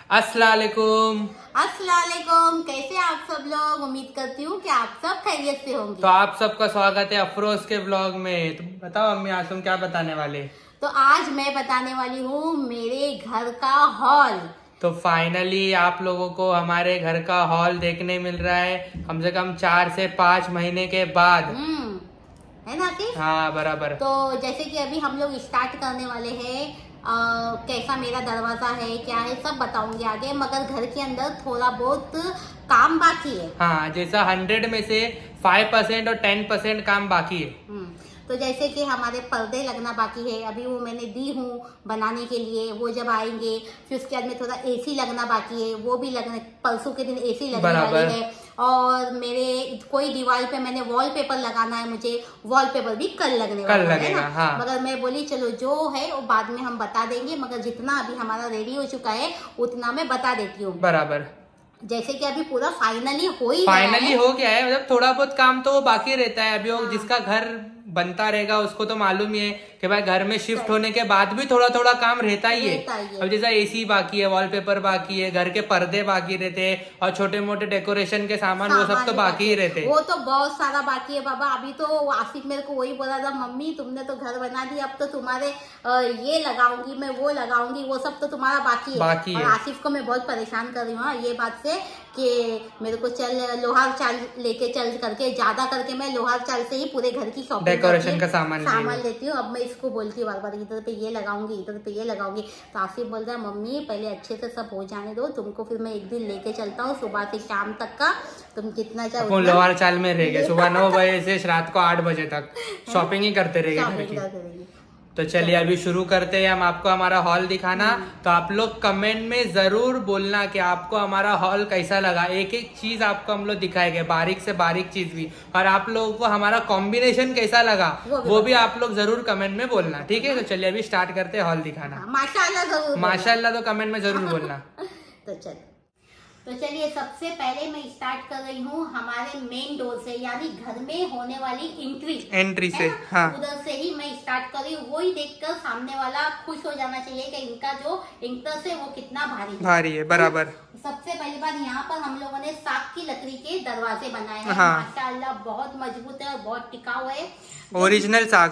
अस्सलामुअलैकुम। अस्सलामुअलैकुम। कैसे आप सब लोग? उम्मीद करती हूँ कि आप सब खैरियत से होंगे। तो आप सबका स्वागत है अफरोज के ब्लॉग में। तो बताओ अम्मी, आज तुम क्या बताने वाले? तो आज मैं बताने वाली हूँ मेरे घर का हॉल। तो फाइनली आप लोगों को हमारे घर का हॉल देखने मिल रहा है, कम से कम 4 से 5 महीने के बाद। है ना आतिश? हाँ बराबर। तो जैसे कि अभी हम लोग स्टार्ट करने वाले हैं, कैसा मेरा दरवाजा है, क्या है, सब बताऊंगी आगे। मगर घर के अंदर थोड़ा बहुत काम बाकी है। हाँ, जैसा 100 में से 5% और 10% काम बाकी है। तो जैसे कि हमारे पर्दे लगना बाकी है, अभी वो मैंने दी हूँ बनाने के लिए। वो जब आएंगे फिर उसके बाद में थोड़ा एसी लगना बाकी है, वो भी लगने परसों के दिन एसी लगने वाली है। और मेरे कोई दीवार पे मैंने वॉलपेपर लगाना है, मुझे वॉलपेपर भी कल लगने वाला है ना। हाँ। मगर मैं बोली चलो जो है वो बाद में हम बता देंगे, मगर जितना अभी हमारा रेडी हो चुका है उतना मैं बता देती हूँ। बराबर। जैसे कि अभी पूरा फाइनली हो गया है, मतलब थोड़ा बहुत काम तो बाकी रहता है अभी। हाँ। जिसका घर बनता रहेगा उसको तो मालूम ही है कि भाई घर में शिफ्ट होने के बाद भी थोड़ा थोड़ा काम रहता ही है। अब जैसा एसी बाकी है, वॉलपेपर बाकी है, घर के पर्दे बाकी रहते हैं और छोटे मोटे डेकोरेशन के सामान वो सब तो बाकी ही रहते हैं। वो तो बहुत सारा बाकी है बाबा। अभी तो आसिफ मेरे को वही बोला था, मम्मी तुमने तो घर बना दिया, अब तो तुम्हारे ये लगाऊंगी मैं, वो लगाऊंगी, वो सब तो तुम्हारा बाकी है। और आसिफ को मैं बहुत परेशान कर रही हूँ ये बात से कि मेरे को चल लोहार चाल लेके चल करके, ज्यादा करके मैं लोहार चाल से ही पूरे घर की शॉपिंग डेकोरेशन का सामान लेती हूँ। अब मैं इसको बोलती हूँ बार बार, इधर पे ये लगाऊंगी, इधर पे ये लगाऊंगी। तो आसिफ बोल रहा है मम्मी पहले अच्छे से सब हो जाने दो, तुमको फिर मैं एक दिन लेके चलता हूँ सुबह से शाम तक का, तुम कितना चाहो। लोहार चाल में रह गए, सुबह 9 बजे से रात को 8 बजे तक शॉपिंग ही करते रहेंगे। तो चलिए अभी शुरू करते हैं हम आपको हमारा हॉल दिखाना। तो आप लोग कमेंट में जरूर बोलना कि आपको हमारा हॉल कैसा लगा। एक एक चीज आपको हम लोग दिखाएंगे, बारीक से बारीक चीज भी। और आप लोगों को हमारा कॉम्बिनेशन कैसा लगा वो भी आप लोग जरूर कमेंट में बोलना, ठीक है? तो चलिए अभी स्टार्ट करते हैं हॉल दिखाना। माशाल्लाह तो कमेंट में जरूर बोलना। तो चलिए सबसे पहले मैं स्टार्ट कर रही हूँ हमारे मेन डोर से, यानी घर में होने वाली एंट्री से। हाँ। उधर से ही मैं स्टार्ट कर रही हूँ। वही देखकर सामने वाला खुश हो जाना चाहिए कि इनका जो एंट्रेंस है वो कितना भारी है। बराबर। सबसे पहली बार यहाँ पर हम लोगों ने साग की लकड़ी के दरवाजे बनाए हैं। हाँ। माशाल्लाह बहुत मजबूत है और बहुत टिकाऊ है। ओरिजिनल साग।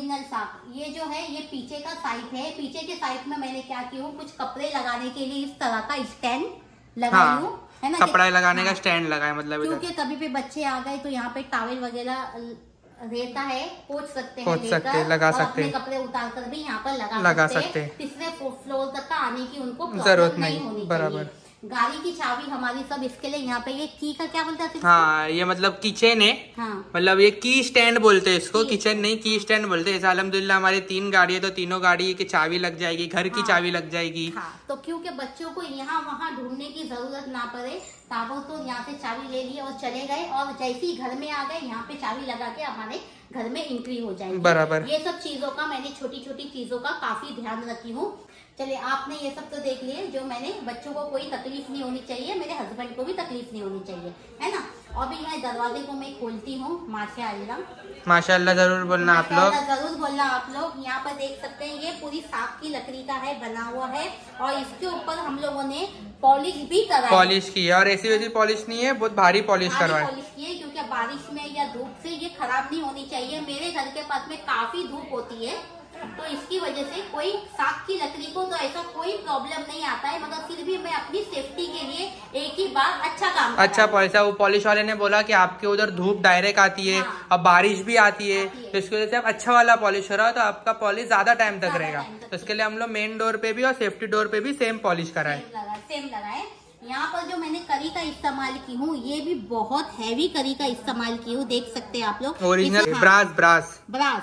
ये जो है ये पीछे का साइड है। पीछे के साइड में मैंने क्या किया हूँ, कुछ कपड़े लगाने के लिए इस तरह का स्टैंड लगाई हूँ, है ना। कपड़ा लगाने का स्टैंड लगाए, मतलब क्योंकि कभी भी बच्चे आ गए तो यहाँ पे टॉवल वगैरह रहता है, पोंछ सकते हैं, लगा सकते हैं। कपड़े उतार कर भी यहाँ पर लगा सकते हैं। तीसरे फ्लोर तक का आने की उनको जरूरत नहीं होनी। बराबर। गाड़ी की चाबी हमारी सब इसके लिए यहाँ पे, ये की का क्या बोलते हैं? हाँ, ये मतलब किचन है। हाँ। मतलब ये की स्टैंड बोलते हैं इसको, किचन नहीं की स्टैंड बोलते हैं। जैसे अल्हम्दुलिल्लाह हमारी 3 गाड़ी है तो तीनों गाड़ी की चाबी लग जाएगी, घर की चाबी लग जाएगी। हाँ। तो क्योंकि बच्चों को यहाँ वहाँ ढूंढने की जरूरत ना पड़े, ताबो तो यहाँ से चाबी ले लिए और चले गए, और जैसे ही घर में आ गए यहाँ पे चाबी लगा के हमारे घर में एंट्री हो जाएगी। बराबर। ये सब चीजों का मैंने छोटी छोटी चीजों का काफी ध्यान रखी हूँ। चलिए आपने ये सब तो देख लिए, जो मैंने बच्चों को कोई तकलीफ नहीं होनी चाहिए, मेरे हस्बैंड को भी तकलीफ नहीं होनी चाहिए, है ना। और भी यहाँ दरवाजे को मैं खोलती हूँ। माशाल्लाह जरूर बोलना आप लोग, जरूर बोलना आप लोग। यहाँ पर देख सकते हैं ये पूरी साग की लकड़ी का है, बना हुआ है, और इसके ऊपर हम लोगों ने पॉलिश भी कराई, पॉलिश की है। और ऐसी वैसी पॉलिश नहीं है, बहुत भारी पॉलिश करवाई, पॉलिश की है, क्योंकि बारिश में या धूप से ये खराब नहीं होनी चाहिए। मेरे घर के पास में काफी धूप होती है, तो इसकी वजह से कोई साग की लकड़ी को तो ऐसा कोई प्रॉब्लम नहीं आता है, मगर फिर भी मैं अपनी सेफ्टी के लिए एक ही बार अच्छा पॉलिश। वो पॉलिश वाले ने बोला कि आपके उधर धूप डायरेक्ट आती है। हाँ। और बारिश भी आती है, तो इसकी वजह से आप अच्छा वाला पॉलिश हो रहा है, तो आपका पॉलिश ज्यादा टाइम तक रहेगा। तो इसके लिए हम लोग मेन डोर पे भी और सेफ्टी डोर पे भी सेम पॉलिश कराए। सेम लगाए। यहाँ पर जो मैंने करी का इस्तेमाल की हूँ, ये भी बहुत हैवी करी का इस्तेमाल की हूँ, देख सकते हैं आप लोग। ओरिजिनल ब्रास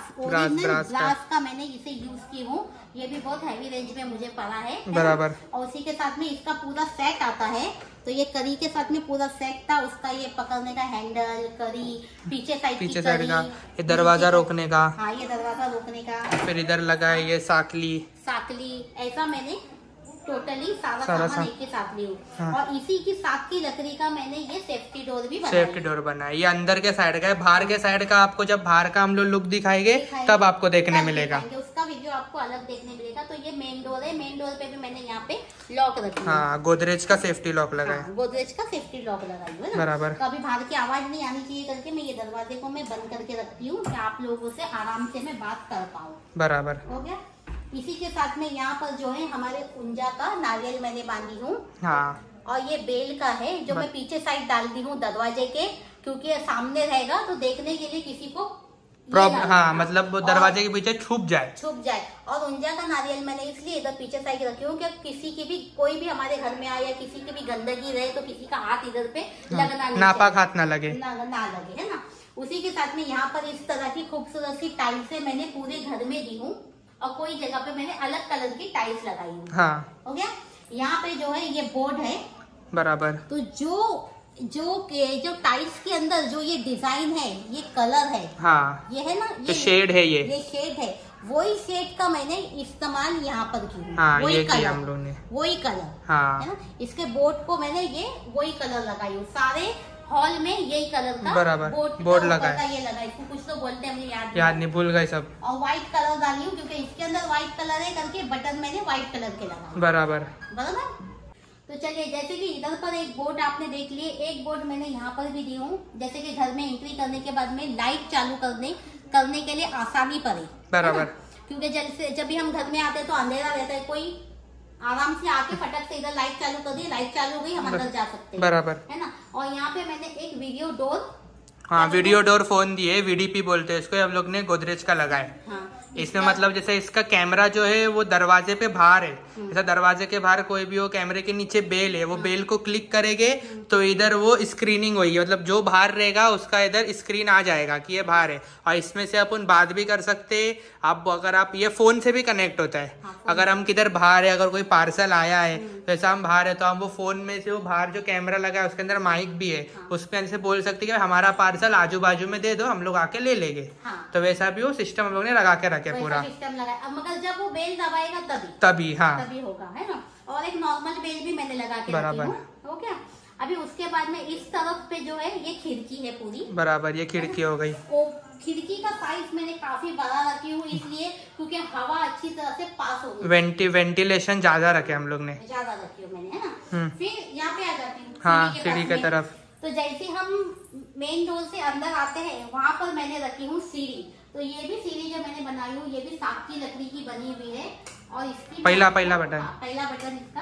का मैंने इसे यूज की हूँ। ये भी बहुत हैवी रेंज में मुझे पड़ा है। बराबर। और उसी के साथ में इसका पूरा सेट आता है। तो ये करी के साथ में पूरा सेट था, उसका ये पकड़ने का हैंडल, करी पीछे साइड का, ये दरवाजा रोकने का। हाँ, ये दरवाजा रोकने का। फिर इधर लगा है ये साकली। ऐसा मैंने टोटली सारा सामान एक के साथ ली हूँ। हाँ। और इसी की साथ की लकड़ी का मैंने ये सेफ्टी डोर भी बनाया। सेफ्टी डोर बनाया, ये अंदर के साइड का है, बाहर के साइड का आपको जब बाहर का हम लोग लुक दिखाएंगे तब आपको देखने मिलेगा, उसका वीडियो आपको अलग देखने मिलेगा। तो ये मेन डोर है, मेन डोर पे भी मैंने यहाँ पे लॉक रखी है। हाँ, गोदरेज का सेफ्टी लॉक लगा है। गोदरेज का सेफ्टी लॉक लगाई है ना, बराबर। कभी बाहर की आवाज नहीं आनी चाहिए करके मैं ये दरवाजे को मैं बंद करके रखती हूँ कि आप लोगों से आराम से मैं बात कर पाऊँ। बराबर हो गया। इसी के साथ में यहाँ पर जो है हमारे कुंजा का नारियल मैंने बांधी हूँ। हाँ, और ये बेल का है जो मैं पीछे साइड डाल दी हूँ दरवाजे के, क्योंकि सामने रहेगा तो देखने के लिए किसी को प्रॉब्लम, हाँ मतलब वो दरवाजे के पीछे छुप जाए। और उंजा का नारियल मैंने इसलिए इधर पीछे साइड रखी हूँ कि किसी की भी कोई भी हमारे घर में आए या किसी की भी गंदगी रहे तो किसी का हाथ इधर पे लगना नहीं, नापाक हाथ ना लगे, ना लगे, है ना। उसी के साथ में यहाँ पर इस तरह की खूबसूरत सी टाइल्स मैंने पूरे घर में दी हूँ और कोई जगह पे मैंने अलग कलर की टाइल्स लगाई हूँ। हाँ, हो गया। यहाँ पे जो है ये बोर्ड है। बराबर। तो जो टाइल्स के अंदर जो ये डिजाइन है, ये कलर है, हाँ, ये है ना, ये शेड है, ये शेड है, वही शेड का मैंने इस्तेमाल यहाँ पर की। हाँ, ये किया हम लोगों ने, वही कलर, हाँ, है ना। इसके बोर्ड को मैंने ये वही कलर लगाई हूँ, सारे हॉल में यही कलर का बराबर बोर्ड लगा है। ये लगा, इसको कुछ तो बोलते हैं, मुझे याद नहीं, भूल गए सब। और व्हाइट कलर डाली हूँ क्योंकि इसके अंदर व्हाइट कलर है करके बटन मैंने व्हाइट कलर के लगाए। बराबर। तो चलिए, जैसे कि इधर पर एक बोर्ड आपने देख लिए, एक बोर्ड मैंने यहाँ पर भी दी हूँ, जैसे कि घर में एंट्री करने के बाद में लाइट चालू करने के लिए आसानी पड़े। बराबर। क्योंकि जब भी हम घर में आते हैं तो अंधेरा रहता है, कोई आराम से आके फटक से इधर लाइट चालू कर दी, लाइट चालू हो गई, हम अंदर जा सकते हैं। बराबर, है ना। और यहाँ पे मैंने एक वीडियो डोर, हाँ, वीडियो डोर फोन दिए, VDP बोलते हैं इसको, हम लोग ने गोदरेज का लगाया। हाँ, इसमें मतलब जैसे इसका कैमरा जो है वो दरवाजे पे बाहर है, जैसा दरवाजे के बाहर कोई भी हो, कैमरे के नीचे बेल है, वो बेल को क्लिक करेंगे तो इधर वो स्क्रीनिंग होगी, मतलब जो बाहर रहेगा उसका इधर स्क्रीन आ जाएगा कि ये बाहर है। और इसमें से अपन बात भी कर सकते हैं, अगर आप ये फोन से भी कनेक्ट होता है। अगर हम किधर बाहर है, अगर कोई पार्सल आया है जैसा हम बाहर है तो हम वो फोन में से वो बाहर जो कैमरा लगा है उसके अंदर माइक भी है, उसमें ऐसे बोल सकते हैं कि हमारा पार्सल आजू बाजू में दे दो, हम लोग आके ले लेंगे। तो वैसा भी वो सिस्टम हम लोग ने लगा के रखे पूरा सिस्टम लगाया। अब मगर जब वो बेल दबाएगा तभी हाँ, तभी होगा, है ना। और एक नॉर्मल बेल भी मैंने लगा के रखी हूँ। हो गया। अभी उसके बाद में इस तरफ पे जो है ये खिड़की है पूरी। बराबर, ये खिड़की हो गई। खिड़की का साइज मैंने काफी बड़ा रखी हूँ इसलिए क्योंकि हवा अच्छी तरह से पास हो गई। वेंटिलेशन ज्यादा रखे हम लोग ने, ज्यादा रखी हूँ मैंने, है ना। फिर यहाँ पे आ जाती हूँ, हाँ, सीढ़ी के तरफ। तो जैसे हम मेन डोर से अंदर आते हैं वहाँ पर मैंने रखी हूँ सीढ़ी। तो ये भी सीढ़ी जो मैंने बनाई हूँ ये भी साग की लकड़ी की बनी हुई है। और इसकी पहला बटन पहला बटन इसका,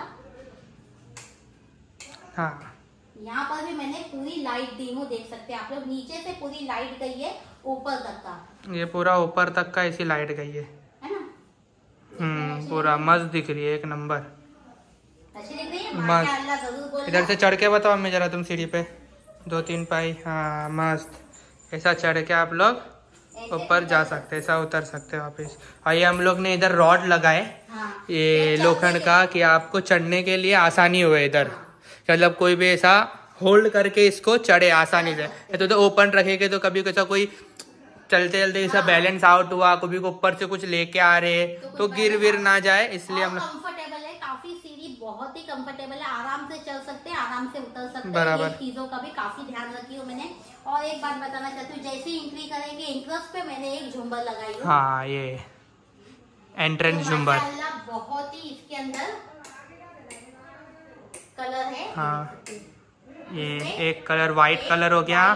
हाँ, यहाँ पर भी मैंने पूरी लाइट दी हूँ, देख सकते हैं आप लोग, नीचे से पूरी लाइट गई है ऊपर तक का, ये पूरा ऊपर तक का ऐसी लाइट गई है ना। पूरा मस्त दिख रही है, एक नंबर, अच्छी दिख रही है, मस्त। माशाअल्लाह जरूर बोलना। इधर से चढ़ के बताओ हमें जरा तुम सीढ़ी पे 2-3 पाई, हाँ मस्त, ऐसा चढ़ के आप लोग ऊपर जा सकते हैं, ऐसा उतर सकते हैं वापस। और ये हम लोग ने इधर रॉड लगाए, हाँ, ये लोखंड का, कि आपको चढ़ने के लिए आसानी हुए इधर, मतलब कोई भी ऐसा होल्ड करके इसको चढ़े आसानी से। तो ओपन रखेंगे तो कभी कैसा कोई चलते चलते ऐसा बैलेंस आउट हुआ, कभी को ऊपर से कुछ लेके आ रहे तो गिर विर ना जाए, इसलिए हम कंफर्टेबल है काफी, सीढ़ी बहुत ही कंफर्टेबल है, आराम से चल सकते हैं, आराम से उतर सकते हैं। बराबर, चीजों का भी काफी ध्यान रखी हूँ मैंने। और एक बात बताना चाहती हूँ, जैसे ही एंट्री करेंगे एंट्रेंस पे मैंने एक झुम्बर लगाई हूँ, हाँ, ये एंट्रेंस झुम्बर, बहुत ही इसके अंदर कलर है, हाँ, ये एक कलर व्हाइट कलर हो गया,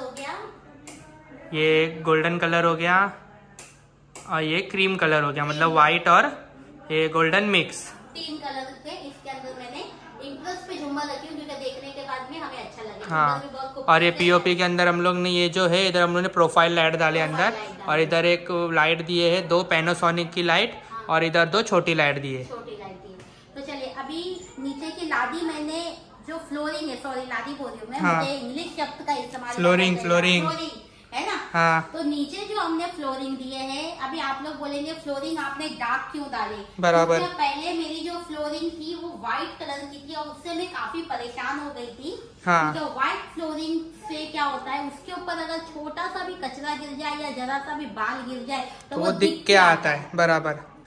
ये गोल्डन कलर हो गया, और ये क्रीम कलर हो गया, मतलब व्हाइट और ये गोल्डन मिक्स, 3 कलर के इसके अंदर मैंने इंट्रेंस पे झुम्बर रखी हूँ क्योंकि देखने के बाद में हमें अच्छा लगे। हाँ, और ये पीओपी के अंदर हम लोग ने ये जो है इधर हम लोग ने प्रोफाइल लाइट डाले अंदर, और इधर एक लाइट दिए है 2 पैनासोनिक की लाइट, और इधर 2 छोटी लाइट दी है। तो चलिए अभी नीचे की लादी मैंने जो फ्लोरिंग है, सॉरी लादी बोल रही हूँ मैं, मुझे इंग्लिश शब्द का इस्तेमाल, फ्लोरिंग है ना। हाँ, तो नीचे जो हमने फ्लोरिंग दिए हैं, अभी आप लोग बोलेंगे फ्लोरिंग आपने डार्क क्यों डाले। बराबर, पहले मेरी जो फ्लोरिंग थी वो व्हाइट कलर की थी और उससे मैं काफी परेशान हो गई थी। हाँ, तो व्हाइट फ्लोरिंग से क्या होता है, उसके ऊपर अगर छोटा सा भी कचरा गिर जाए या जरा सा भी बाल गिर जाए तो वो दिख के आता है। बराबर,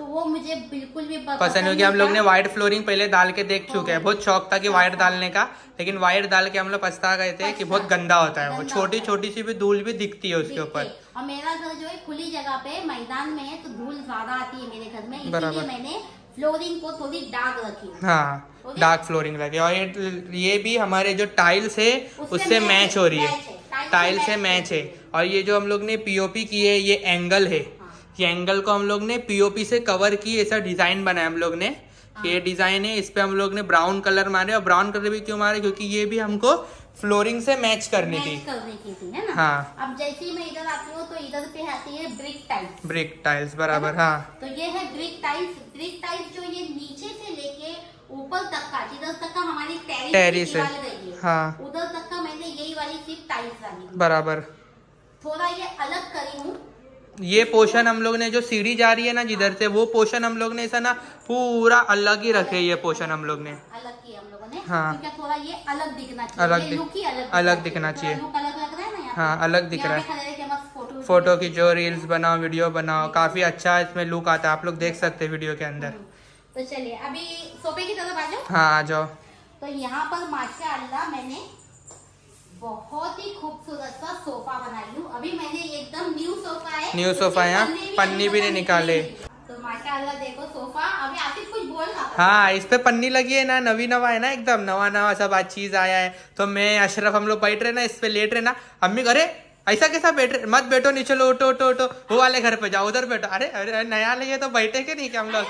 तो वो मुझे बिल्कुल भी पसंद नहीं। हम लोग ने व्हाइट फ्लोरिंग पहले डाल के देख चुके हैं, बहुत शौक था कि व्हाइट डालने का, लेकिन व्हाइट डाल के हम लोग पछता गए थे कि बहुत गंदा होता है वो, छोटी छोटी सी भी धूल भी दिखती है उसके ऊपर। और मेरा घर जो है खुली जगह पे मैदान में है, तो धूल ज्यादा आती है मेरे घर में, इसलिए मैंने फ्लोरिंग को थोड़ी डार्क रखी। हाँ, डार्क फ्लोरिंग लगे। और ये भी हमारे जो टाइल्स है उससे मैच हो रही है, टाइल से मैच है। और ये जो हम लोग ने पीओपी की है, ये एंगल है, ये एंगल को हम लोग ने पीओपी से कवर की, ऐसा डिजाइन बनाया हम लोग ने। ये डिजाइन है, इस पे हम लोग ने ब्राउन कलर मारे। और ब्राउन कलर भी क्यों मारे, क्योंकि ये भी हमको फ्लोरिंग से मैच करनी थी है ना। हाँ, अब जैसे ही मैं इधर आती हूँ तो इधर पे आती है ब्रिक टाइल्स। ब्रिक टाइल्स बराबर। हाँ, तो ये है ब्रिक टाइल्स। ब्रिक टाइल्स जो ये नीचे से लेके ऊपर तक का, जिधर तक का हमारी टेरिस है, हाँ, उधर तक का मैंने यही वाली सिर्फ टाइल्स डाली बराबर। थोड़ा ये अलग करी हूँ। ये पोर्शन हम लोग ने जो सीढ़ी जा रही है ना जिधर से, वो पोर्शन हम लोग ने ऐसा ना पूरा अलग ही रखे। ये पोर्शन हम लोग ने अलग किया हम लोगों ने, हाँ, क्योंकि थोड़ा ये अलग दिखना चाहिए, अलग दिखना चाहिए। अलग लग रहा है ना, हाँ, अलग दिख रहा है। फोटो की जो रील्स बनाओ, वीडियो बनाओ, काफी अच्छा इसमें लुक आता है, आप लोग देख सकते हैं वीडियो के अंदर। तो चलिए अभी सोफे की तरफ आ जाओ। हाँ, आ जाओ। तो यहाँ पर माशाअल्लाह मैंने बहुत ही खूबसूरत सा सोफा बनाई हूँ। अभी मैंने एकदम न्यू सोफा है, न्यू सोफा है, पन्नी भी नहीं निकाले। तो माशाअल्लाह देखो सोफा। अभी आसिफ कुछ बोल रहा था। हाँ, इस पे पन्नी लगी है ना, नवी नवा है ना, एकदम नवा नवा सब आज चीज आया है। तो मैं अशरफ हम लोग बैठ रहे ना, इस पे लेट रहे ना, अम्मी अरे ऐसा कैसा बैठ रहे, मत बैठो, नहीं चलो उठो उठो उठो, वो वाले घर पे जाओ, उधर बैठो। अरे अरे नया लिए तो बैठे के नहीं क्या हम लोग।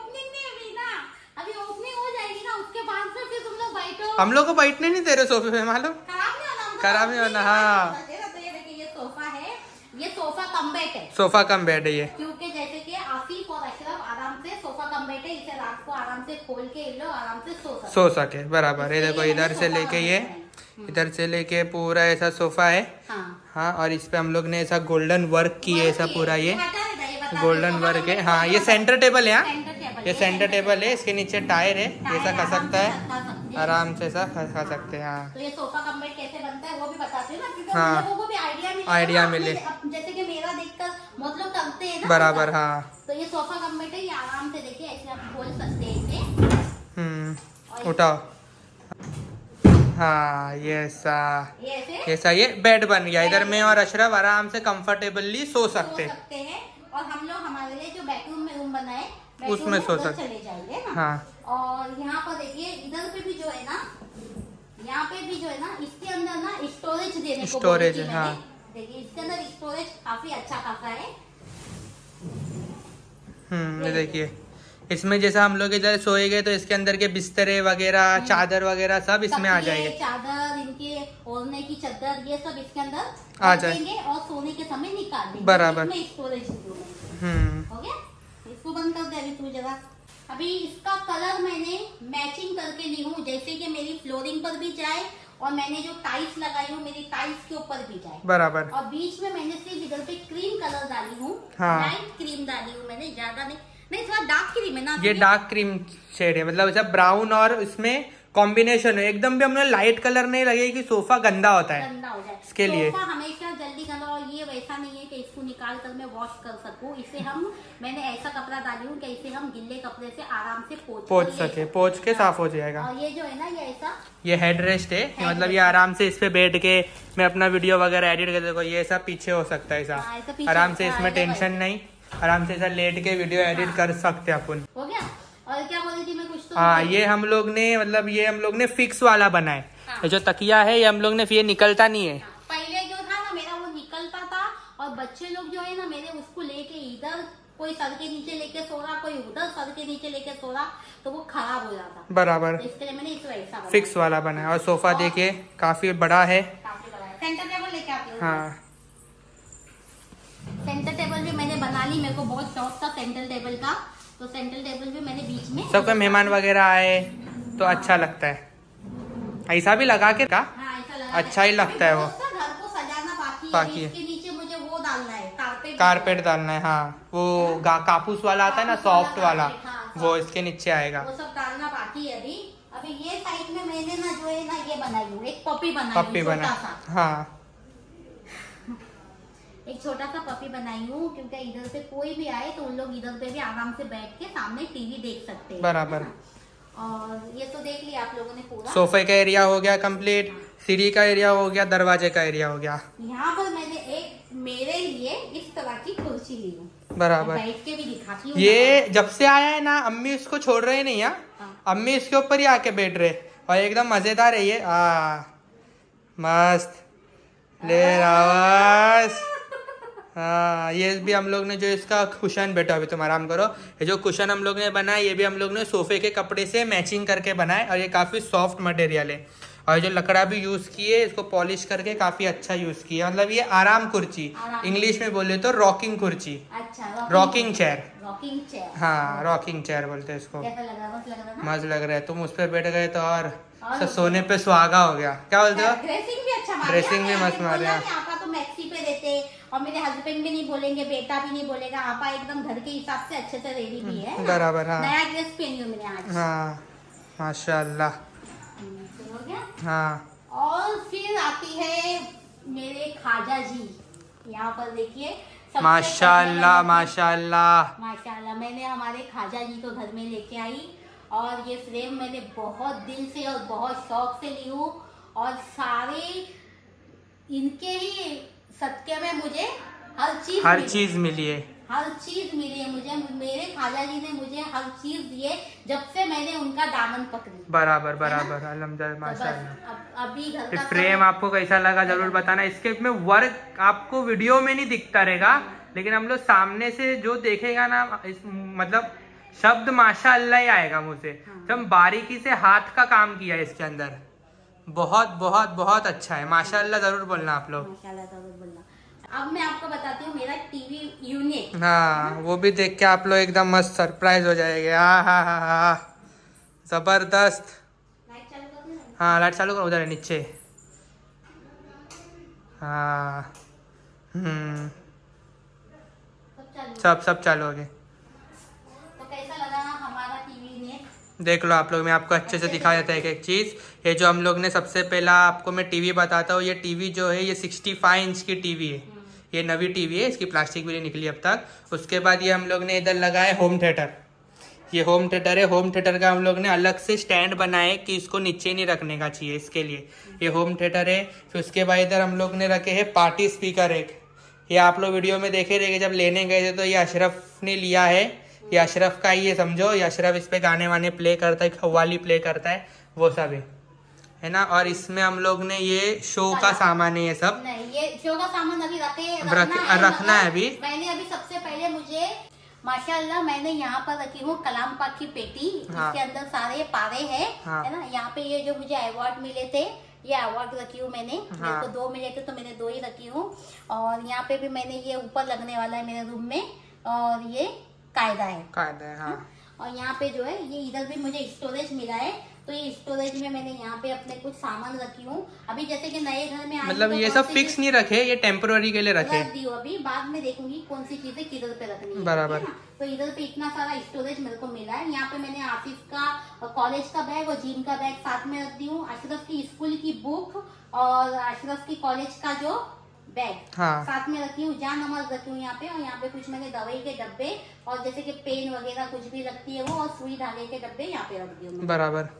हम लोग को बैठने नहीं दे रहे सोफे पे, मालूम, खराब नहीं होना। हाँ, तो ये देखिए ये सोफा है, ये सोफा कम बेड है, सोफा कम बेड है ये, क्योंकि जैसे कि आसिफ और अशरफ आराम से सोफा कम बेड है, इसे रात को आराम से खोल के ये लोग आराम से सो सके बराबर। ये देखो इधर से लेके ये इधर से लेके पूरा ऐसा सोफा है। हाँ, और इस पे हम लोग ने ऐसा गोल्डन वर्क की है, ऐसा पूरा ये गोल्डन वर्क है। हाँ, ये सेंटर टेबल है, ये सेंटर टेबल है, इसके नीचे टायर है, ऐसा कर सकता है आराम से, ऐसा खा सकते हैं। हाँ, तो ये सोफा कम बेड कैसे बनता है वो भी बताते हैं ना, क्योंकि हाँ, लोगों को भी आइडिया मिले, जैसे कि मेरा देखकर बहुत लोग करते हैं ना बराबर। हाँ, तो ये सोफा कम बेड है, ये आराम से देखिए ऐसे आप खोल सकते हैं इसे। उठाओ। हाँ, ये ऐसा ये बेड बन गया। इधर मैं और अशरफ आराम से कंफर्टेबली सो सकते हैं। और हम लोग हमारे लिए जो बेडरूम में रूम बनाए उसमें सो सकते चले जाएंगे ना। हाँ, और यहाँ पर देखिए इधर पे भी जो है ना, यहाँ पे भी जो है ना, इसके अंदर ना स्टोरेज देने को बोली थी मैंने। हाँ, देखिए इसके अंदर स्टोरेज काफी अच्छा खासा है। ये देखिए इसमें जैसा हम लोग इधर सोएंगे तो इसके अंदर के बिस्तरे वगैरह, चादर वगैरह सब इसमें आ जाएंगे। चादर, इनके ओढ़ने की चादर, ये सब इसके अंदर आ जाएंगे और सोने के समय निकाल देंगे बराबर। स्टोरेज हो गया। इसको बंद कर दे अभी तू जरा। अभी इसका कलर मैंने मैचिंग करके ली हूँ, जैसे कि मेरी फ्लोरिंग पर भी जाए और मैंने जो टाइल्स लगाई हूँ मेरी टाइल्स के ऊपर भी जाए बराबर। और बीच में मैंने सिर्फ इधर पे क्रीम कलर डाली हूँ। हाँ, लाइट क्रीम डाली हूँ मैंने, ज्यादा नहीं थोड़ा डार्क क्रीम है ना, ये डार्क क्रीम शेड है, मतलब ऐसा ब्राउन और इसमें कॉम्बिनेशन है। एकदम भी हमने लाइट कलर नहीं लगे कि सोफा गंदा होता है, गंदा हो जाए इसके लिए सोफा हमेशा जल्दी गंदा। और ये वैसा नहीं है कि इसको निकाल कर मैं वॉश कर सकूं, इसे मैंने ऐसा कपड़ा डाली हूँ कि इसे हम गिल्ले कपड़े से आराम से पोंछ सके, पोंछ के साफ हो जाएगा। और ये जो है ना, ये ऐसा ये हेड रेस्ट है, मतलब ये आराम से इस पे बैठ के मैं अपना वीडियो वगैरह एडिट कर सकूँ। ये ऐसा पीछे हो सकता है, ऐसा आराम से, इसमें टेंशन नहीं, आराम से ऐसा लेट के वीडियो एडिट कर सकते हैं अपन। हो गया। और क्या बोली थी मैं कुछ तो। हाँ, ये हम लोग ने फिक्स वाला बनाए। ये जो तकिया है ये हम लोग ने, ये निकलता नहीं है। पहले जो था ना मेरा वो निकलता था, और बच्चे लोग जो है ना मेरे उसको लेके इधर कोई सर के नीचे लेके सो रहा, कोई उधर सर के नीचे लेके सो रहा, तो वो खराब हो जाता बराबर। तो इसके लिए मैंने इसको ऐसा फिक्स वाला बनाया। और सोफा देखिए काफी बड़ा है, सेंटर टेबल लेके आती हूँ। हाँ, सेंटर टेबल भी मैंने बना ली, मेरे को बहुत शौक था सेंटर टेबल का, तो सेंटर टेबल भी मैंने बीच में, सबके मेहमान वगैरह आए तो अच्छा लगता है, ऐसा भी लगा के का। हाँ, ऐसा लगा अच्छा ही लगता है वो। घर को सजाना बाकी है। इसके नीचे मुझे वो डालना है, कारपेट डालना है। हाँ, वो कापूस वाला आता है ना, सॉफ्ट वाला, वो इसके नीचे आएगा, वो सब डालना बाकी है अभी ये साइड में मैंने ना जो है ना ये बनाई हूँ, एक पपी बना। हाँ, एक छोटा सा पपी बनाई हूँ, क्योंकि इधर पे कोई भी आए तो उन लोग इधर पे भी आराम से बैठ के सामने टीवी देख सकते हैं। बराबर। और ये तो देख लिया आप लोगों ने पूरा। सोफे का एरिया हो गया कंप्लीट, सीढ़ी का एरिया हो गया, दरवाजे का एरिया हो गया। यहाँ पर मैंने एक मेरे लिए इस तरह की कुर्सी ली हूँ, बराबर। बैठ के भी दिखाती हूँ। ये जब से आया है ना, अम्मी इसको छोड़ रहे नहीं है, अम्मी इसके ऊपर ही आके बैठ रहे और एकदम मजेदार है ये। मस्त ले आवाज। हाँ, ये भी हम लोग ने जो इसका कुशन, बेटा अभी तुम आराम करो, ये जो कुशन हम लोग ने बनाया ये भी हम लोग ने सोफे के कपड़े से मैचिंग करके बनाए और ये काफी सॉफ्ट मटेरियल है। और जो लकड़ा भी यूज किए इसको पॉलिश करके काफी अच्छा यूज किया। मतलब ये आराम कुर्सी, इंग्लिश में बोले तो रॉकिंग कुर्सी। अच्छा, रॉकिंग चेयर। रॉकिंग चेयर, हाँ रॉकिंग चेयर बोलते हैं इसको। कैसा लग रहा है? मस्त लग रहा है ना? मस्त लग रहा है। तुम उस पर बैठ गए तो और सोने पे सुहागा हो गया। क्या बोलते हो? ड्रेसिंग भी अच्छा मारा, ड्रेसिंग भी मस्त मारे। आपा तो मैक्सी पे देते और मेरे हस्बैंड भी नहीं बोलेंगे, बेटा भी नहीं बोलेगा, आपा एकदम घर के हिसाब से अच्छे से रेडी भी है। बराबर। हाँ, नया ड्रेस पहनी हूँ मैंने आज। हाँ माशाल्लाह। हो गया। हाँ, और फिर आती है मेरे खाजा जी, यहाँ पर देखिए। माशाल्लाह माशाल्लाह माशाल्लाह, मैंने हमारे खाजा जी को घर में लेके आई और ये फ्रेम मैंने बहुत दिल से और बहुत शौक से ली हूँ और सारे इनके ही सदके में मुझे हर चीज मिली है। हर चीज मिली है मुझे, मेरे खाजा जी ने मुझे हर चीज दिए जब से मैंने उनका दामन पकड़ी। बराबर बराबर, अल्हम्दुलिल्लाह माशाल्लाह। अभी घर का फ्रेम आपको कैसा लगा जरूर बताना। इसके में वर्क आपको वीडियो में नहीं दिखता रहेगा, लेकिन हम लोग सामने से जो देखेगा ना, मतलब शब्द माशाल्लाह ही आएगा मुझे। एकदम बारीकी से हाथ का काम किया है इसके अंदर। बहुत बहुत बहुत अच्छा है, माशाल्लाह जरूर बोलना आप लोग। माशाल्लाह जरूर बोलना। अब मैं आपको बताती हूँ मेरा टीवी यूनिट। हाँ, वो भी देख के आप लोग एकदम मस्त सरप्राइज हो जाएंगे। हाँ, जबरदस्त। लाइट चालू कर दूँ? हाँ लाइट चालू करो, उधर है नीचे। हाँ सब चालू हो गए। तो कैसा लगा हमारा टीवी यूनिट? देख लो आप लोग, मैं आपको अच्छे से दिखा देता है एक चीज। ये जो हम लोग ने सबसे पहला आपको मैं टीवी बताता हूँ। ये टीवी जो है ये 65 इंच की टीवी है। ये नवी टीवी है, इसकी प्लास्टिक भी नहीं निकली अब तक। उसके बाद ये हम लोग ने इधर लगाया होम थिएटर। ये होम थिएटर है। होम थिएटर का हम लोग ने अलग से स्टैंड बनाए कि इसको नीचे नहीं रखने का चाहिए, इसके लिए ये होम थिएटर है। फिर उसके बाद इधर हम लोग ने रखे है पार्टी स्पीकर एक। ये आप लोग वीडियो में देखे रहेंगे, जब लेने गए थे तो ये अशरफ ने लिया है। ये अशरफ का ही ये समझो, ये अशरफ इस पे गाने वाने प्ले करता है, कव्वाली प्ले करता है, वो सब है ना। और इसमें हम लोग ने ये शो का सामान है, ये सब नहीं, ये शो का सामान अभी रखना है अभी। मैंने अभी सबसे पहले मुझे माशाल्लाह मैंने यहाँ पर रखी हूँ कलाम पाक की पेटी। हाँ। इसके अंदर सारे पारे हैं। हाँ। है ना। यहाँ पे ये जो मुझे अवार्ड मिले थे, ये अवार्ड रखी हूँ मैंने। हाँ। मेरे को 2 मिले थे तो मैंने 2 ही रखी हूँ। और यहाँ पे भी मैंने ये ऊपर लगने वाला है मेरे रूम में, और ये कायदा है। हाँ। और यहाँ पे जो है ये इधर भी मुझे स्टोरेज मिला है, तो ये स्टोरेज में मैंने यहाँ पे अपने कुछ सामान रखी हूँ। अभी जैसे कि नए घर में मतलब ये सब फिक्स नहीं रखे, ये टेम्पोररी के लिए रखे। रख दी हूँ, अभी बाद में देखूंगी कौन सी चीजें किधर पे रखनी है। बराबर। तो इधर पे इतना सारा स्टोरेज मेरे को मिला है। यहाँ पे मैंने आसिफ का कॉलेज का बैग और जिम का बैग साथ में रख दी हूँ। अशरफ की स्कूल की बुक और अशरफ की कॉलेज का जो बैग साथ में रखी हूँ। जान नमाज रखी हूँ यहाँ पे। और यहाँ पे कुछ मैंने दवाई के डब्बे और जैसे कि पेन वगैरह कुछ भी रखती है वो, और सुई धागे के डब्बे यहाँ पे रख दी हूँ। बराबर।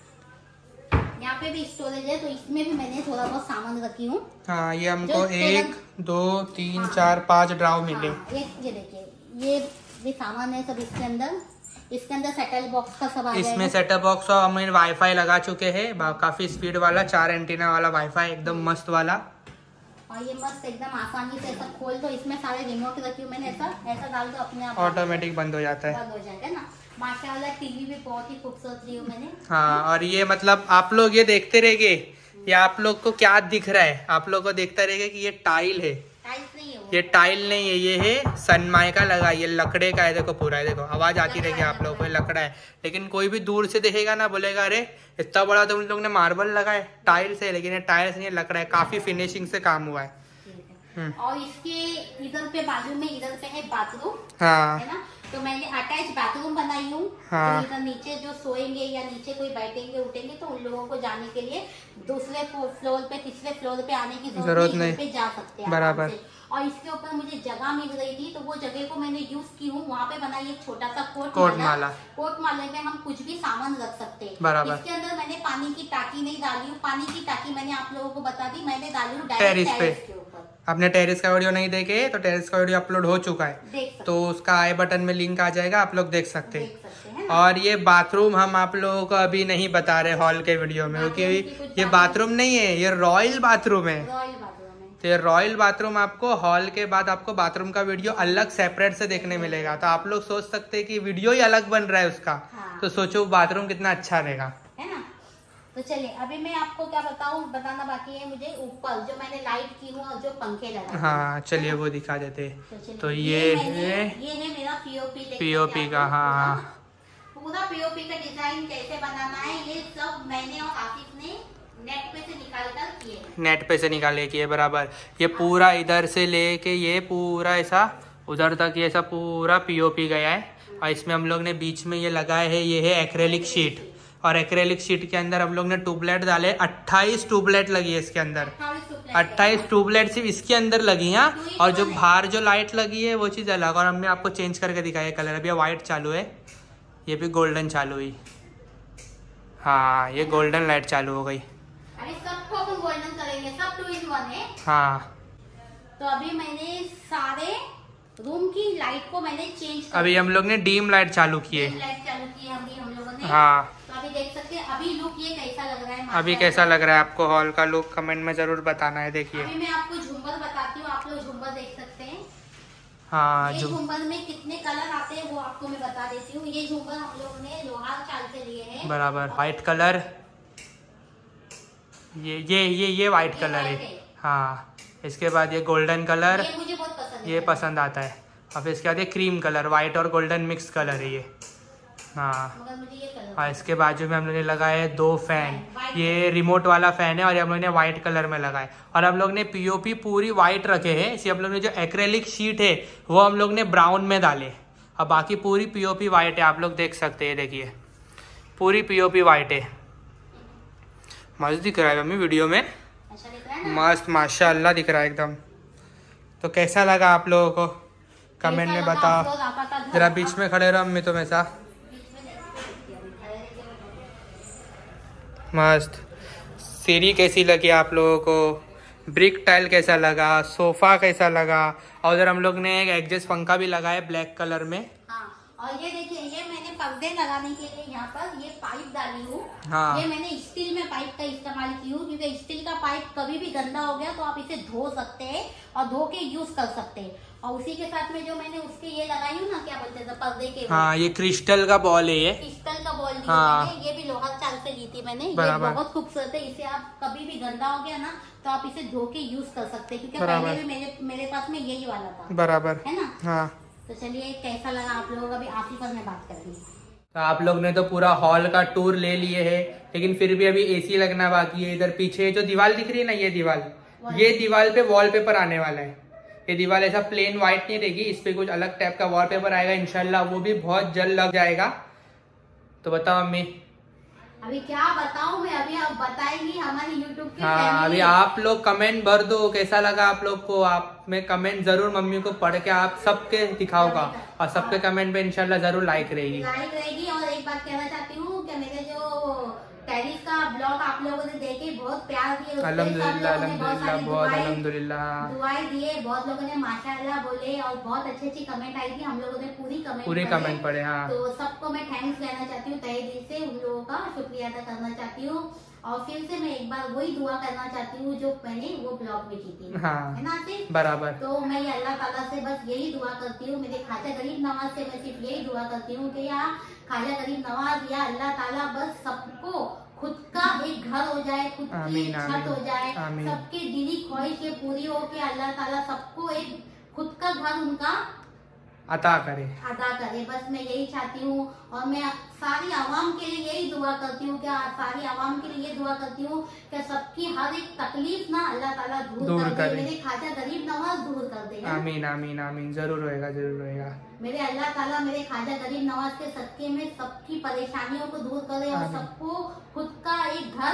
यहाँ पे भी स्टोरेज है, तो इसमें भी मैंने थोड़ा बहुत सामान रखी हूँ। हाँ, ये हमको 1 2 3 4 5 ड्राव मिले। ये देखिए, ये भी सामान है सब इसके अंदर। इसके अंदर सेटल बॉक्स का सब आ जाएगा। इसमें सेटअप बॉक्स और हमने वाईफाई लगा चुके हैं, काफी स्पीड वाला 4 एंटीना वाला वाईफाई, एकदम मस्त वाला। और ये मस्त एकदम आसानी से ऐसा खोल दो। इसमें सारे रिमोट रखी हूँ मैंने, ऐसा डाल दो अपने आप ऑटोमेटिक बंद हो जाता है। बंद हो जाएगा ना। माशाल्लाह टीवी भी बहुत ही खूबसूरत ली हूँ मैंने। हाँ, और ये मतलब आप लोग ये देखते रहेंगे, ये आप लोग को क्या दिख रहा है, आप लोग को देखता रहेगा कि ये टाइल है। टाइल्स नहीं है वो। ये टाइल नहीं है, ये है सनमाइका लगा, ये लकड़े का है। देखो पूरा है, देखो आवाज आती रहेगी आप लोगों को, लकड़ा है। लेकिन कोई भी दूर से देखेगा ना बोलेगा अरे इतना बड़ा तो उन लोग ने मार्बल लगाए, टाइल्स है। लेकिन ये टाइल्स नहीं है, लकड़ा है। काफी फिनिशिंग से काम हुआ है। और इसके इधर पे बाजू में इधर पे है बाथरूम। हाँ। है ना। तो मैंने अटैच बाथरूम बनाई हूँ। हाँ। तो इधर नीचे जो सोएंगे या नीचे कोई बैठेंगे उठेंगे तो उन लोगों को जाने के लिए दूसरे फ्लोर पे तीसरे फ्लोर पे आने की जरूरत नहीं, पे जा सकते हैं बराबर। और इसके ऊपर मुझे जगह मिल रही थी तो वो जगह को मैंने यूज की हूँ। वहाँ पे बनाई एक छोटा सा कोट माला। कोट माले में हम कुछ भी सामान रख सकते हैं। इसके अंदर मैंने पानी की टाकी नहीं डाली हूँ। पानी की टाकी मैंने आप लोगों को बता दी, मैंने डाली हूँ टेरेस के ऊपर। आपने टेरेस का वीडियो नहीं देखे तो टेरेस का वीडियो अपलोड हो चुका है, तो उसका आई बटन में लिंक आ जाएगा, आप लोग देख सकते हैं। और ये बाथरूम हम आप लोगों को अभी नहीं बता रहे हॉल के वीडियो में, क्योंकि ये बाथरूम नहीं है, ये रॉयल बाथरूम है। तो ये रॉयल बाथरूम आपको हॉल के बाद आपको बाथरूम का वीडियो अलग सेपरेट से देखने मिलेगा। तो आप लोग सोच सकते हैं कि वीडियो ही अलग बन रहा है उसका, तो सोचो बाथरूम कितना अच्छा रहेगा, है ना। तो चलिए अभी मैं आपको क्या बताना बाकी है मुझे, ऊपर जो मैंने लाइट की हूँ और जो पंखे लगा। हाँ चलिए वो दिखा देते। तो ये है मेरा पीओपी का। हाँ पूरा पीओपी का डिजाइन कैसे बनाना है ये सब मैंने और आसिफ ने नेट पे से निकाल कर किए। बराबर। ये पूरा इधर से लेके ये पूरा ऐसा उधर तक ये सब पूरा पीओपी गया है। और इसमें हम लोग ने बीच में ये लगाए है, ये है एक्रेलिक शीट। और एक्रेलिक शीट के अंदर हम लोग ने ट्यूबलाइट डाले, 28 ट्यूबलाइट लगी है इसके अंदर। 28 ट्यूबलाइट सिर्फ इसके अंदर लगी है। और जो बाहर जो लाइट लगी है वो चीज अलग। और हमने आपको चेंज करके दिखाया कलर। अभी व्हाइट चालू है, ये भी गोल्डन चालू हुई। हाँ ये गोल्डन लाइट चालू हो गई। सबको अपन गोल्डन करेंगे, सब 2 in 1 है। हाँ तो अभी मैंने सारे रूम की लाइट को मैंने चेंज अभी हम लोग ने डीम लाइट चालू किए। हम लोगों ने। हाँ तो अभी देख सकते हैं अभी लुक ये कैसा लग रहा है। अभी कैसा लग रहा है आपको हॉल का लुक, कमेंट में जरूर बताना है। देखिए अभी मैं आपको झुम्बर बताती हूँ, आप लोग झुम्बर देख सकते हैं। हाँ ये झुम्बर में कितने कलर आते हैं वो आपको मैं बता देती हूँ। ये झुम्बर हम लोगों ने लोहार चाल से लिए हैं। बराबर। व्हाइट कलर, ये व्हाइट कलर है। हाँ इसके बाद ये गोल्डन कलर, ये मुझे बहुत पसंद है, ये पसंद आता है। और फिर इसके बाद ये क्रीम कलर, व्हाइट और गोल्डन मिक्स कलर है ये। हाँ मगर मुझे ये कलर। और इसके बाजू में हम लोग ने लगाए 2 फैन। ये रिमोट वाला फैन है और ये हम लोग ने व्हाइट कलर में लगाए। और हम लोग ने पीओपी पूरी व्हाइट रखे हैं। इसी हम लोग ने जो एक्रेलिक शीट है वो हम लोग ने ब्राउन में डाले। और बाकी पूरी पीओपी व्हाइट है, आप लोग देख सकते हैं। देखिए पूरी पीओपी व्हाइट है। मस्त दिख रहा है मम्मी वीडियो में, अच्छा दिख रहा है ना? मस्त माशाल्लाह दिख रहा है एकदम। तो कैसा लगा आप लोगों को कमेंट में बताओ। जरा बीच में खड़े रहो अम्मी, तुम ऐसा मस्त। सीढ़ी कैसी लगी आप लोगों को, ब्रिक टाइल कैसा लगा, सोफा कैसा लगा। और उधर हम लोग ने एक एडजस्ट पंखा भी लगाया ब्लैक कलर में। हाँ और ये देखिए ये मैंने पर्दे लगाने के लिए यहाँ पर ये पाइप डाली हूँ। हाँ। ये मैंने स्टील में पाइप का इस्तेमाल की हूँ, क्योंकि स्टील का पाइप कभी भी गंदा हो गया तो आप इसे धो सकते हैं और धो के यूज कर सकते हैं। और उसी के साथ में जो मैंने उसके ये लगाई हूँ ना, क्या बोलते हैं पर्दे के। हाँ ये क्रिस्टल का बॉल है, ये क्रिस्टल का बॉल ली हाँ। मैंने। ये भी लोहार चाल से ली थी मैंने। ये बहुत खूबसूरत है। इसे आप कभी भी गंदा हो गया ना तो आप इसे धो के यूज कर सकते हैं, क्योंकि पहले भी मेरे पास में यही वाला था। बराबर है ना। हाँ तो चलिए कैसा लगा आप लोगों का, अभी आसिफ और मैं बात करेंगे। तो आप लोग ने तो पूरा हॉल का टूर ले लिए है, लेकिन फिर भी अभी एसी लगना बाकी है। इधर पीछे जो दीवार दिख रही है ना, ये दीवार पे वॉलपेपर आने वाला है। ये दीवार ऐसा प्लेन व्हाइट नहीं रहेगी, इस पे कुछ अलग टाइप का वॉलपेपर आएगा इंशाल्लाह, वो भी बहुत जल्द लग जाएगा। तो बताओ मम्मी। अभी क्या बताऊं मैं, अभी आप बताएंगी हमारी यूट्यूब की। हाँ अभी आप लोग कमेंट भर दो कैसा लगा आप लोग को। आप में कमेंट जरूर मम्मी को पढ़ के आप सबके दिखाओगा, और सबके कमेंट पे इंशाल्लाह जरूर लाइक रहेगी। और एक बात कहना चाहती हूँ कि मेरे जो टेरिस का ब्लॉग आप लोगों ने देखे, बहुत प्यार दिए, अल्हम्दुलिल्लाह बहुत अल्हम्दुलिल्लाह दुआएं दिए, बहुत लोगों ने माशाअल्लाह बोले और बहुत अच्छी अच्छी कमेंट आई थी। हम लोगों ने पूरी कमेंट पढ़े। हाँ तो सबको मैं थैंक्स कहना चाहती हूँ, तहे दिल से उन लोगों का शुक्रिया अदा करना चाहती हूँ। और फिर से मैं एक बार वही दुआ करना चाहती हूँ जो मैंने वो ब्लॉग में की थी। हाँ, है ना सिर्फ बराबर। तो मैं अल्लाह ताला से बस यही दुआ करती हूँ, मेरे ख्वाजा गरीब नवाज से मैं सिर्फ यही दुआ करती हूँ कि या ख्वाजा गरीब नवाज या अल्लाह ताला बस सबको खुद का एक घर हो जाए, खुद की छत हो जाए, सबकी दिली ख्वाहिशें पूरी हो के अल्लाह ताला सबको एक खुद का घर उनका अदा करे। बस मैं यही चाहती हूँ। और मैं सारी आवाम के लिए यही दुआ करती हूँ, क्या सारी आवाम के लिए ये दुआ करती हूँ कि सबकी हर एक तकलीफ ना अल्लाह ताला दूर कर दे, मेरे ख्वाजा गरीब नवाज दूर कर दे। आमीन आमीन आमीन, जरूर होएगा जरूर होएगा। मेरे अल्लाह ताला मेरे ख्वाजा गरीब नवाज के सदके में सबकी परेशानियों को दूर करे और सबको खुद का एक घर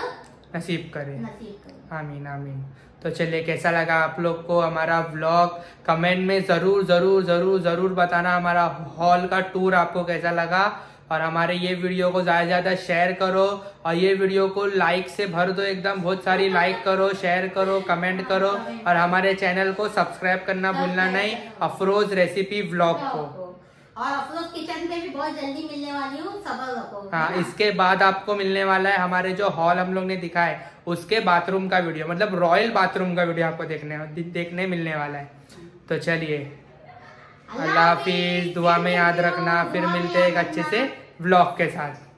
नसीब करे। आमीन आमीन। तो चलिए, कैसा लगा आप लोग को हमारा व्लॉग? कमेंट में जरूर जरूर जरूर जरूर बताना हमारा हॉल का टूर आपको कैसा लगा। और हमारे ये वीडियो को ज्यादा से ज्यादा शेयर करो और ये वीडियो को लाइक से भर दो एकदम, बहुत सारी लाइक करो, शेयर करो, कमेंट करो और हमारे चैनल को सब्सक्राइब करना भूलना नहीं, अफरोज रेसिपी व्लॉग को। और अफरोज किचन में भी बहुत जल्दी मिलने वाली हूँ, सब्र रखो। हाँ, इसके बाद आपको मिलने वाला है हमारे जो हॉल हम लोग ने दिखाया है उसके बाथरूम का वीडियो, मतलब रॉयल बाथरूम का वीडियो आपको देखने मिलने वाला है। तो चलिए, अल्लाह हाफिज, दुआ में याद रखना, फिर मिलते हैं एक अच्छे से व्लॉग के साथ।